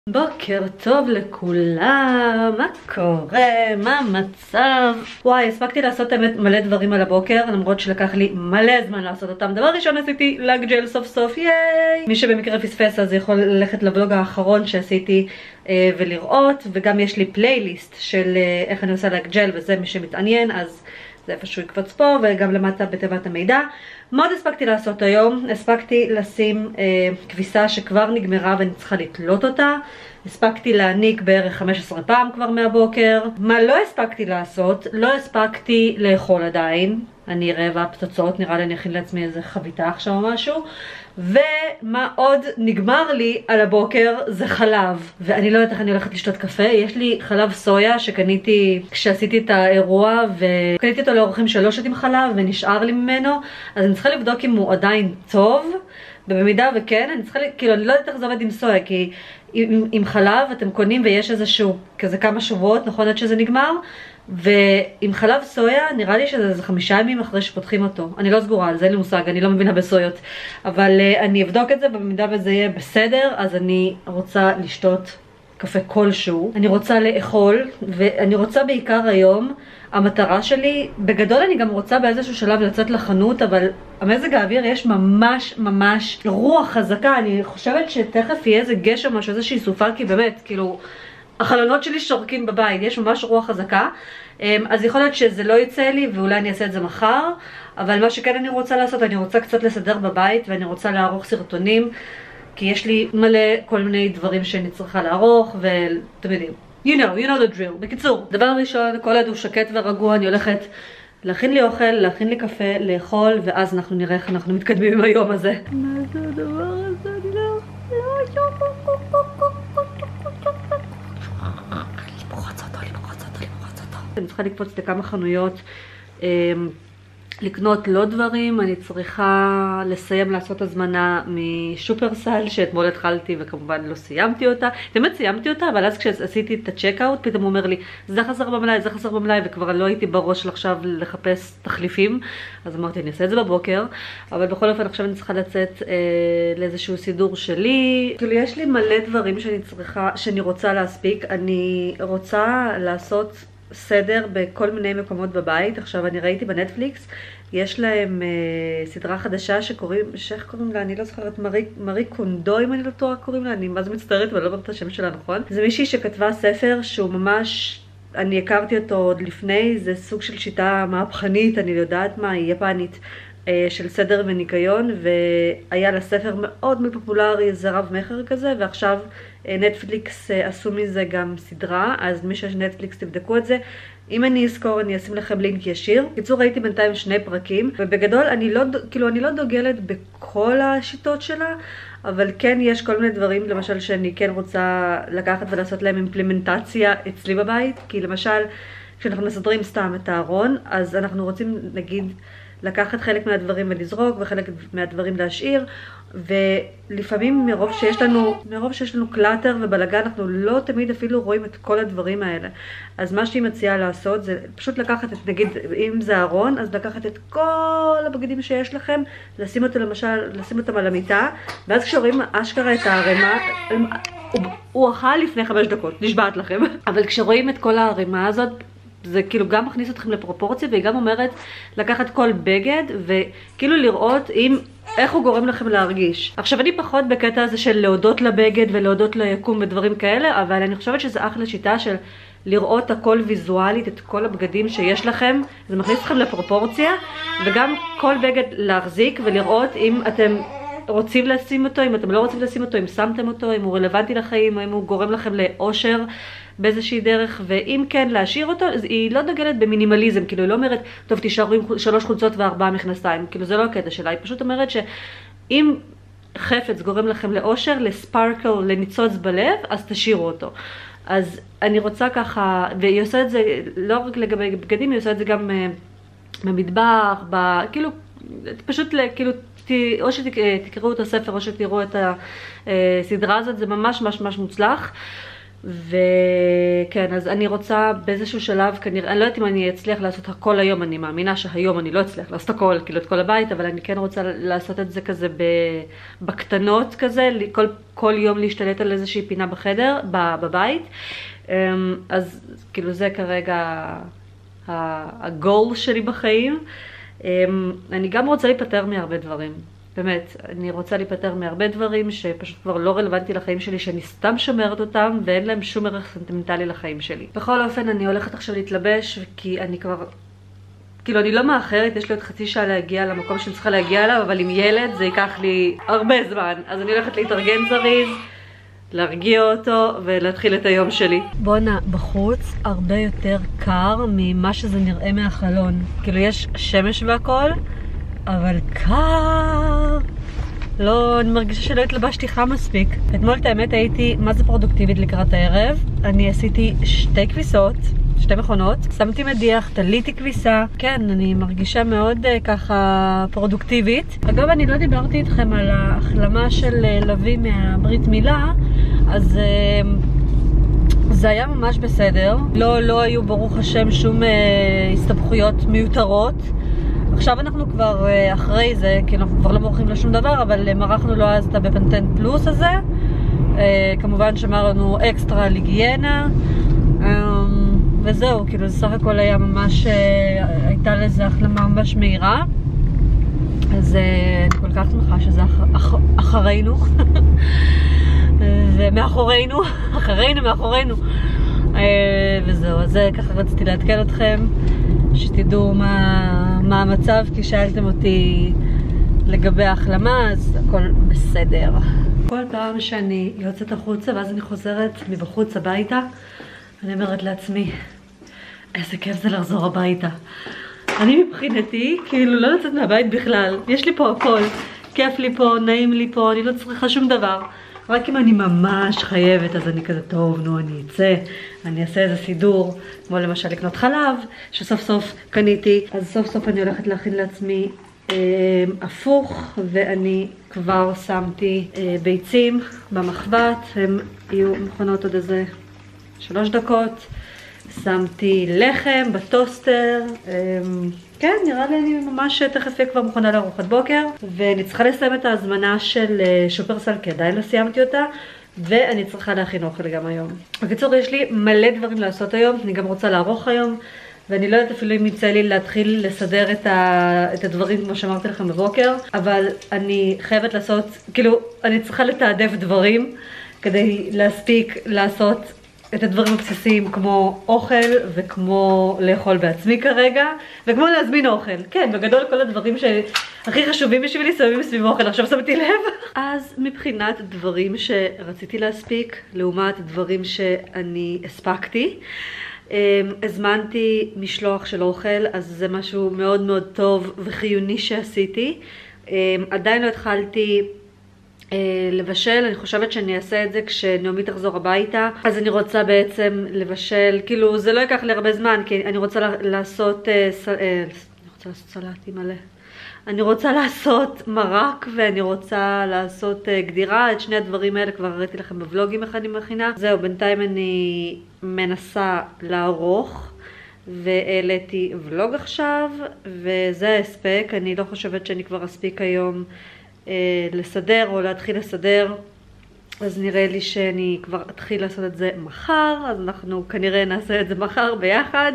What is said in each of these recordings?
בוקר טוב לכולם, מה קורה? מה המצב? וואי, הספקתי לעשות האמת מלא דברים על הבוקר, למרות שלקח לי מלא זמן לעשות אותם. דבר ראשון עשיתי לק ג'ל סוף סוף, ייי! מי שבמקרה פספס אז יכול ללכת לבלוג האחרון שעשיתי ולראות, וגם יש לי פלייליסט של איך אני עושה לק ג'ל, וזה מי שמתעניין, אז זה איפשהו יקפוץ פה, וגם למטה בתיבת המידע. מה עוד הספקתי לעשות היום? הספקתי לשים כביסה שכבר נגמרה ואני צריכה לתלות אותה. הספקתי להניק בערך 15 פעם כבר מהבוקר. מה לא הספקתי לעשות? לא הספקתי לאכול עדיין. אני רעבה פצצות, נראה לי אני אכין לעצמי איזה חביתה עכשיו או משהו. ומה עוד נגמר לי על הבוקר זה חלב. ואני לא יודעת איך אני הולכת לשתות קפה. יש לי חלב סויה שקניתי כשעשיתי את האירוע, וקניתי אותו לאורחים שלא שותים חלב ונשאר לי ממנו. אז אני צריכה לבדוק אם הוא עדיין טוב. ובמידה וכן, אני צריכה, כאילו, אני לא יודעת איך זה עובד עם סויה, כי עם חלב אתם קונים ויש איזשהו, כזה כמה שבועות, נכון עד שזה נגמר, ועם חלב סויה נראה לי שזה 5 ימים אחרי שפותחים אותו. אני לא סגורה על זה, אין לי מושג, אני לא מבינה בסויות. אבל אני אבדוק את זה, ובמידה וזה יהיה בסדר, אז אני רוצה לשתות קפה כלשהו. אני רוצה לאכול, ואני רוצה בעיקר היום, המטרה שלי, בגדול אני גם רוצה באיזשהו שלב לצאת לחנות, אבל המזג האוויר יש ממש רוח חזקה. אני חושבת שתכף יהיה איזה גשם משהו, איזושהי סופה, כי באמת, כאילו, החלונות שלי שורקים בבית, יש ממש רוח חזקה. אז יכול להיות שזה לא יצא לי, ואולי אני אעשה את זה מחר, אבל מה שכן אני רוצה לעשות, אני רוצה קצת לסדר בבית, ואני רוצה לערוך סרטונים, כי יש לי מלא כל מיני דברים שאני צריכה לערוך, ואתם יודעים. You know the drill. בקיצור, דבר ראשון, כל עד הוא שקט ורגוע, אני הולכת להכין לי אוכל, להכין לי קפה, לאכול, ואז אנחנו נראה איך אנחנו מתקדמים עם היום הזה. מה זה הדבר הזה? אני לא אני צריכה לקפוץ לכמה חנויות, לקנות לא דברים. אני צריכה לסיים לעשות הזמנה משופרסל שאתמול התחלתי וכמובן לא סיימתי אותה. באמת סיימתי אותה, אבל אז כשעשיתי את הצ'קאוט פתאום הוא אומר לי זה חסר במלאי, זה חסר במלאי, וכבר לא הייתי בראש עכשיו לחפש תחליפים, אז אמרתי אני אעשה את זה בבוקר. אבל בכל אופן עכשיו אני צריכה לצאת לאיזשהו סידור שלי. כאילו יש לי מלא דברים שאני רוצה להספיק. אני רוצה לעשות סדר בכל מיני מקומות בבית. עכשיו אני ראיתי בנטפליקס, יש להם סדרה חדשה שקוראים, איך קוראים לה? אני לא זוכרת, מארי קונדו אם אני לא טועה קוראים לה, אני מה זה מצטערת ואני לא אומרת את השם שלה נכון. זה מישהי שכתבה ספר שהוא ממש, אני הכרתי אותו עוד לפני, זה סוג של שיטה מהפכנית, אני יודעת מה, היא יפנית, של סדר וניקיון, והיה לה ספר מאוד פופולרי, זה רב מחר כזה, ועכשיו נטפליקס עשו מזה גם סדרה, אז מי שיש נטפליקס תבדקו את זה. אם אני אזכור אני אשים לכם לינק ישיר. קיצור, ראיתי בינתיים 2 פרקים, ובגדול אני לא דוגלת בכל השיטות שלה, אבל כן יש כל מיני דברים, למשל שאני כן רוצה לקחת ולעשות להם אימפלמנטציה אצלי בבית, כי למשל כשאנחנו מסדרים סתם את הארון, אז אנחנו רוצים נגיד לקחת חלק מהדברים ולזרוק וחלק מהדברים להשאיר, ולפעמים מרוב שיש לנו קלאטר ובלגן אנחנו לא תמיד אפילו רואים את כל הדברים האלה. אז מה שהיא מציעה לעשות זה פשוט לקחת את, נגיד אם זה ארון, אז לקחת את כל הבגדים שיש לכם, לשים אותם על המיטה, ואז כשרואים אשכרה את הערימה, הוא אכל לפני 5 דקות, נשבעת לכם, אבל כשרואים את כל הערימה הזאת, זה כאילו גם מכניס אתכם לפרופורציה, והיא גם אומרת לקחת כל בגד וכאילו לראות איך הוא גורם לכם להרגיש. עכשיו אני פחות בקטע הזה של להודות לבגד ולהודות ליקום ודברים כאלה, אבל אני חושבת שזה אחלה שיטה של לראות הכל ויזואלית, את כל הבגדים שיש לכם, זה מכניס אתכם לפרופורציה, וגם כל בגד להחזיק ולראות אם אתם רוצים לשים אותו, אם אתם לא רוצים לשים אותו, אם שמתם אותו, אם הוא רלוונטי לחיים, או אם הוא גורם לכם לאושר באיזושהי דרך, ואם כן להשאיר אותו. אז היא לא דוגלת במינימליזם, כאילו היא לא אומרת טוב תישארו עם 3 חולצות ו4 מכנסיים, כאילו זה לא הקטע שלה, היא פשוט אומרת שאם חפץ גורם לכם לאושר, לספרקל, לניצוץ בלב, אז תשאירו אותו. אז אני רוצה ככה, והיא עושה את זה לא רק לגבי בגדים, היא עושה את זה גם במטבח, כאילו פשוט כאילו או שתקראו את הספר או שתראו את הסדרה הזאת, זה ממש מוצלח. וכן, אז אני רוצה באיזשהו שלב, כנראה, אני לא יודעת אם אני אצליח לעשות הכל היום, אני מאמינה שהיום אני לא אצליח לעשות הכל, כאילו את כל הבית, אבל אני כן רוצה לעשות את זה כזה בקטנות כזה, כל יום להשתלט על איזושהי פינה בחדר, בבית. אז כאילו זה כרגע הגול שלי בחיים. אני גם רוצה להיפטר מהרבה דברים. באמת, אני רוצה להיפטר מהרבה דברים שפשוט כבר לא רלוונטי לחיים שלי, שאני סתם שומרת אותם ואין להם שום ערך סנטימנטלי לחיים שלי. בכל אופן, אני הולכת עכשיו להתלבש, כי אני כבר, כאילו אני לא מאחרת, יש לי עוד חצי שעה להגיע למקום שאני צריכה להגיע אליו, אבל עם ילד זה ייקח לי הרבה זמן. אז אני הולכת להתארגן זריז, להרגיע אותו ולהתחיל את היום שלי. בואנה, בחוץ הרבה יותר קר ממה שזה נראה מהחלון. כאילו יש שמש והכל, אבל קר. לא, אני מרגישה שלא התלבשתי חם מספיק. אתמול את האמת הייתי מה זה פרודוקטיבית לקראת הערב. אני עשיתי 2 כביסות, 2 מכונות, שמתי מדיח, תליתי כביסה. כן, אני מרגישה מאוד ככה פרודוקטיבית. אגב, אני לא דיברתי איתכם על ההחלמה של לוי מהברית מילה, אז זה היה ממש בסדר. לא היו ברוך השם שום הסתבכויות מיותרות. עכשיו אנחנו כבר אחרי זה, כי אנחנו כבר לא מורחים לשום דבר, אבל מרחנו לו אז את הבפנטן פלוס הזה. כמובן שמרנו אקסטרה על היגיינה. וזהו, כאילו זה סך הכל היה ממש, הייתה לזה החלמה ממש מהירה. אז אני כל כך שמחה שזה אחרינו. ומאחורינו, אחרינו, מאחורינו. וזהו, אז ככה רציתי לעדכן אתכם, שתדעו מה המצב, כי שאלתם אותי לגבי ההחלמה, אז הכל בסדר. כל פעם שאני יוצאת החוצה ואז אני חוזרת מבחוץ הביתה, אני אומרת לעצמי, איזה כיף זה לחזור הביתה. אני מבחינתי, כאילו לא לצאת מהבית בכלל, יש לי פה הכל, כיף לי פה, נעים לי פה, אני לא צריכה שום דבר. רק אם אני ממש חייבת, אז אני כזה, טוב, נו, אני אצא, אני אעשה איזה סידור, כמו למשל לקנות חלב, שסוף סוף קניתי, אז סוף סוף אני הולכת להכין לעצמי הפוך, ואני כבר שמתי ביצים במחבת, הם יהיו מכונות עוד איזה 3 דקות, שמתי לחם בטוסטר, כן, נראה לי אני ממש תכף יהיה כבר מוכנה לארוחת בוקר, ואני צריכה לסיים את ההזמנה של שופרסל, כי עדיין לא סיימתי אותה, ואני צריכה להכין אוכל גם היום. בקיצור, יש לי מלא דברים לעשות היום, אני גם רוצה לערוך היום, ואני לא יודעת אפילו אם יצא לי להתחיל לסדר את הדברים כמו שאמרתי לכם בבוקר, אבל אני חייבת לעשות, כאילו, אני צריכה לתעדף דברים כדי להספיק לעשות את הדברים הבסיסיים כמו אוכל וכמו לאכול בעצמי כרגע וכמו להזמין אוכל. כן, בגדול כל הדברים שהכי חשובים בשבילי שמים סביב אוכל, עכשיו שמתי לב. אז מבחינת דברים שרציתי להספיק לעומת דברים שאני הספקתי, הזמנתי משלוח של אוכל, אז זה משהו מאוד מאוד טוב וחיוני שעשיתי. עדיין לא התחלתי לבשל, אני חושבת שאני אעשה את זה כשנעמי תחזור הביתה, אז אני רוצה בעצם לבשל, כאילו זה לא ייקח לי הרבה זמן, כי אני רוצה לעשות סלטים מלא. אני רוצה לעשות מרק ואני רוצה לעשות גדירה, את שני הדברים האלה כבר הראיתי לכם בוולוגים איך אני מכינה. זהו, בינתיים אני מנסה לערוך והעליתי ולוג עכשיו, וזה ההספק. אני לא חושבת שאני כבר אספיק היום לסדר או להתחיל לסדר, אז נראה לי שאני כבר אתחיל לעשות את זה מחר, אז אנחנו כנראה נעשה את זה מחר ביחד,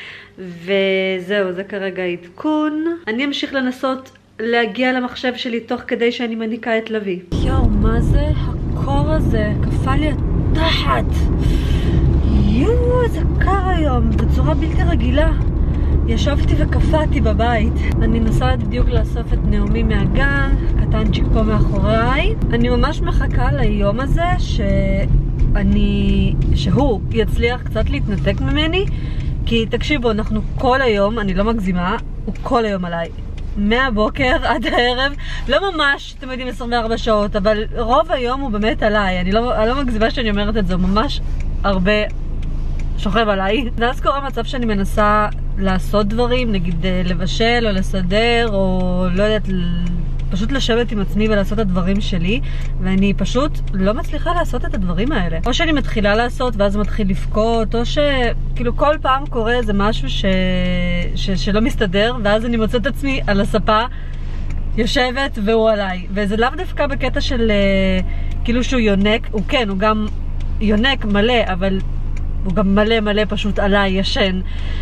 וזהו, זה כרגע עדכון. אני אמשיך לנסות להגיע למחשב שלי תוך כדי שאני מניקה את לוי. יואו, מה זה הקור הזה? קפא לי התחת. יואו, איזה קר היום, בצורה בלתי רגילה. ישבתי וקפאתי בבית. אני נוסעת בדיוק לאסוף את נעמי מהגן, קטנצ'יק פה מאחוריי. אני ממש מחכה ליום הזה שהוא יצליח קצת להתנתק ממני, כי תקשיבו, אנחנו כל היום, אני לא מגזימה, הוא כל היום עליי. מהבוקר עד הערב, לא ממש, אתם יודעים, 24 שעות, אבל רוב היום הוא באמת עליי. אני לא מגזימה שאני אומרת את זה, הוא ממש הרבה שוכב עליי. ואז קורה מצב שאני מנסה לעשות דברים, נגיד לבשל או לסדר, או לא יודעת, פשוט לשבת עם עצמי ולעשות את הדברים שלי, ואני פשוט לא מצליחה לעשות את הדברים האלה. או שאני מתחילה לעשות ואז מתחיל לבכות, או שכאילו כל פעם קורה איזה משהו שלא מסתדר, ואז אני מוצאת את עצמי על הספה, יושבת והוא עליי. וזה לאו דווקא בקטע של כאילו שהוא יונק, הוא כן, הוא גם יונק מלא, אבל הוא גם מלא פשוט עליי, ישן.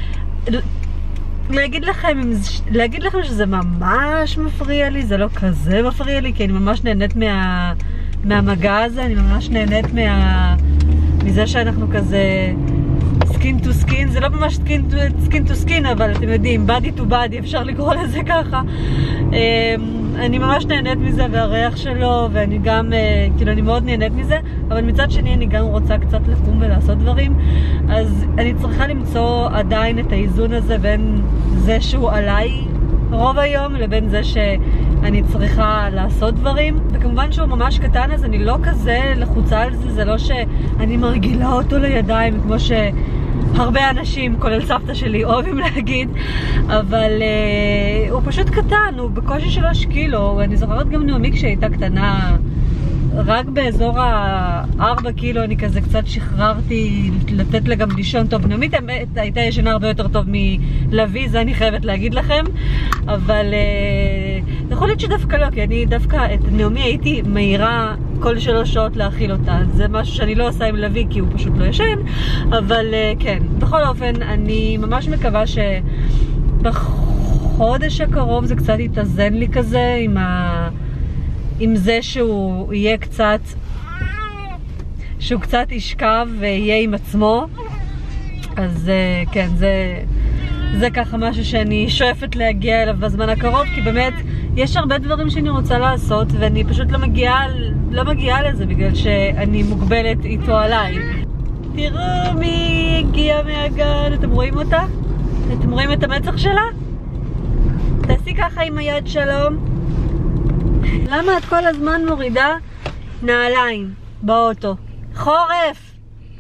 להגיד לכם שזה ממש מפריע לי, זה לא כזה מפריע לי, כי אני ממש נהנית מהמגע הזה, אני ממש נהנית מזה שאנחנו כזה סקין טו סקין, זה לא ממש סקין טו סקין, אבל אתם יודעים, בדי טו בדי, אפשר לקרוא לזה ככה. אני ממש נהנית מזה, והריח שלו, ואני גם, כאילו אני מאוד נהנית מזה, אבל מצד שני אני גם רוצה קצת לקום ולעשות דברים, אז אני צריכה למצוא עדיין את האיזון הזה בין זה שהוא עליי רוב היום, לבין זה שאני צריכה לעשות דברים. וכמובן שהוא ממש קטן, אז אני לא כזה לחוצה על זה, זה לא שאני מרגילה אותו לידיים, כמו שהרבה אנשים, כולל סבתא שלי, אוהבים להגיד, אבל הוא פשוט קטן, הוא בקושי 3 קילו, ואני זוכרת גם נעמי כשהייתה קטנה, רק באזור ה-4 קילו אני כזה קצת שחררתי לתת לה גם לישון טוב. נעמי הייתה ישנה הרבה יותר טוב מלוי, זה אני חייבת להגיד לכם, אבל יכול להיות שדווקא לא, כי אני דווקא את נעמי הייתי מהירה כל 3 שעות להאכיל אותה. זה משהו שאני לא עושה עם לוי כי הוא פשוט לא ישן, אבל כן, בכל אופן אני ממש מקווה שבחודש הקרוב זה קצת יתאזן לי כזה עם זה שהוא יהיה קצת, שהוא קצת ישכב ויהיה עם עצמו. אז כן, זה ככה משהו שאני שואפת להגיע אליו בזמן הקרוב, כי באמת יש הרבה דברים שאני רוצה לעשות ואני פשוט לא מגיעה לזה בגלל שאני מוגבלת איתו עליי. תראו מי הגיעה מהגן, אתם רואים אותה? אתם רואים את המצח שלה? תעשי ככה עם היד, שלום. למה את כל הזמן מורידה נעליים באוטו? חורף!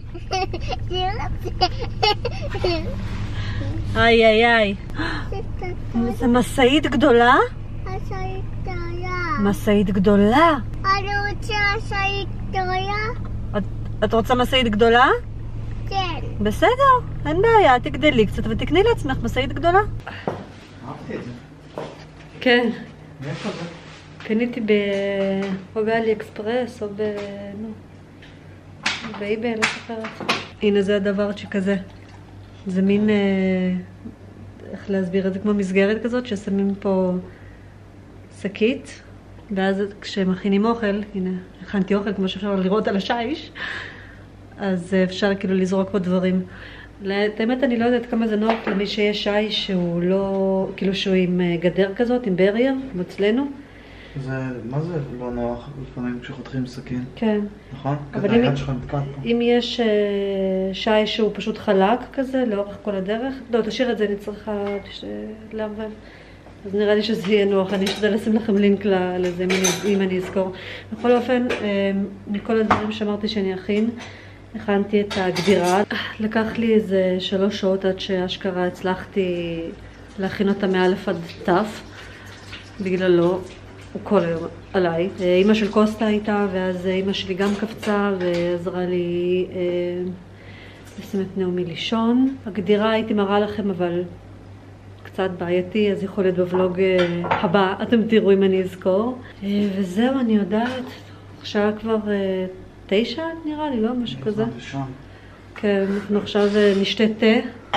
איי איי איי. זה מסעית גדולה? מסעית גדולה. מסעית גדולה? אני רוצה מסעית גדולה. את רוצה מסעית גדולה? כן. בסדר, אין בעיה, תגדלי קצת ותקני לעצמך מסעית גדולה. אהבתי את זה. כן. מאיפה זה? קניתי באלי אקספרס או באיביי, לא זוכרת. הנה זה הדברצ'י כזה. זה מין, איך להסביר את זה, כמו מסגרת כזאת ששמים פה שקית, ואז כשמכינים אוכל, הנה, הכנתי אוכל כמו שאפשר לראות על השיש, אז אפשר כאילו לזרוק פה דברים. האמת אני לא יודעת כמה זה נוח למי שיש שיש שהוא לא, כאילו שהוא עם גדר כזאת, עם ברייר, כמו אצלנו. מה זה לא נוח לפעמים כשחותכים סכין? כן. נכון? אבל אם יש שי שהוא פשוט חלק כזה לאורך כל הדרך, לא, תשאיר את זה, אני צריכה לערבב. אז נראה לי שזה יהיה נוח, אני אשתדל לשים לכם לינק לזה אם אני אזכור. בכל אופן, מכל הדברים שאמרתי שאני אכין, הכנתי את הגדירה. לקח לי איזה 3 שעות עד שאשכרה הצלחתי להכין אותה מאלף עד תף, בגללו הוא כל היום עליי. אמא של קוסטה הייתה, ואז אמא שלי גם קפצה ועזרה לי לשים את נעמי לישון. הגדירה הייתי מראה לכם, אבל קצת בעייתי, אז יכול להיות בוולוג הבא, אתם תראו אם אני אזכור. וזהו, אני יודעת, עכשיו כבר 9 נראה לי, לא? משהו כזה. כן, אנחנו עכשיו נשתה תה,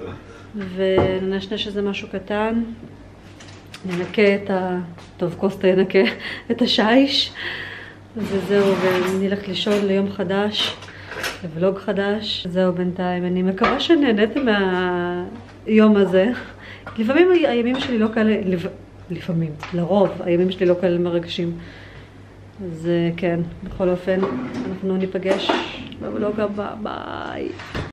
ונשנה שזה משהו קטן. ננקה את טוב, קוסטה ינקה את השיש, וזהו, ונלך לישון ליום חדש, לבלוג חדש. זהו בינתיים, אני מקווה שנהניתם מהיום הזה. לפעמים הימים שלי לא כאלה, לפעמים, לרוב, הימים שלי לא כאלה מרגשים. אז כן, בכל אופן, אנחנו ניפגש בבלוג הבא, ביי.